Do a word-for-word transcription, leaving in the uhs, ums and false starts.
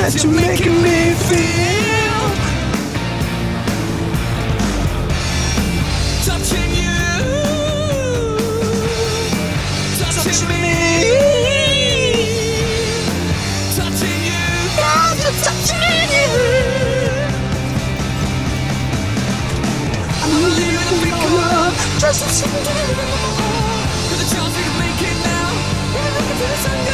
that you're making me feel. Touching you, touching me, touching you, God, you're touching you. I'm living a big love, just a second. With a chance we can make it now.